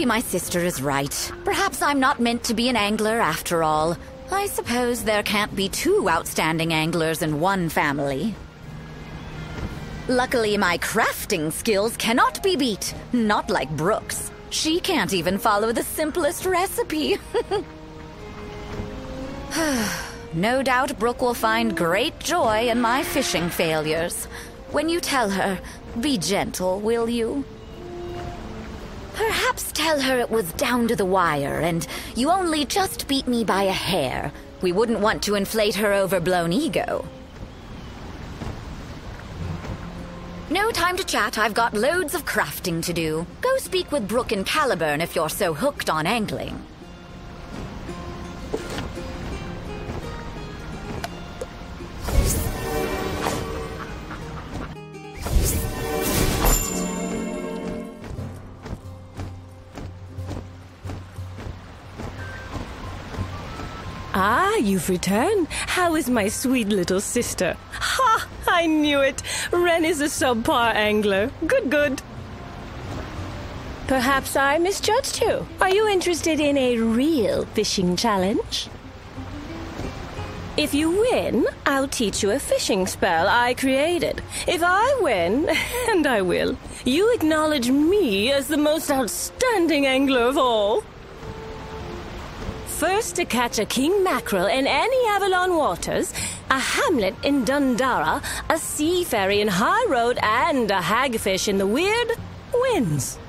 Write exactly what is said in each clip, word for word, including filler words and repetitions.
my sister is right. Perhaps I'm not meant to be an angler after all. I suppose there can't be two outstanding anglers in one family. Luckily, my crafting skills cannot be beat. Not like Brooke's. She can't even follow the simplest recipe. No doubt Brooke will find great joy in my fishing failures. When you tell her, be gentle, will you? Perhaps tell her it was down to the wire and you only just beat me by a hair. We wouldn't want to inflate her overblown ego. No time to chat, I've got loads of crafting to do. Go speak with Brooke and Caliburn if you're so hooked on angling. Ah, you've returned. How is my sweet little sister? Ha! I knew it. Ren is a subpar angler. Good, good. Perhaps I misjudged you. Are you interested in a real fishing challenge? If you win, I'll teach you a fishing spell I created. If I win, and I will, you acknowledge me as the most outstanding angler of all. First to catch a king mackerel in any Avalon waters, a Hamlet in Dundara, a sea ferry in High Road, and a hagfish in the Weird wins.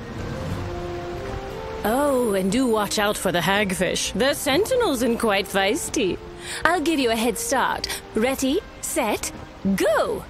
Oh, and do watch out for the hagfish. They're sentinels and quite feisty. I'll give you a head start. Ready, set, go!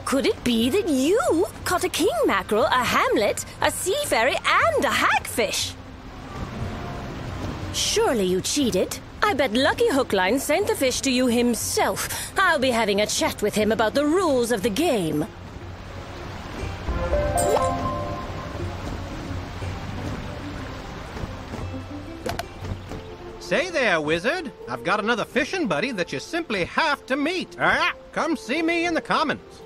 Could it be that you caught a king mackerel, a Hamlet, a sea fairy, and a hagfish? Surely you cheated. I bet Lucky Hookline sent the fish to you himself. I'll be having a chat with him about the rules of the game. Say there, Wizard. I've got another fishing buddy that you simply have to meet. Ah, come see me in the comments.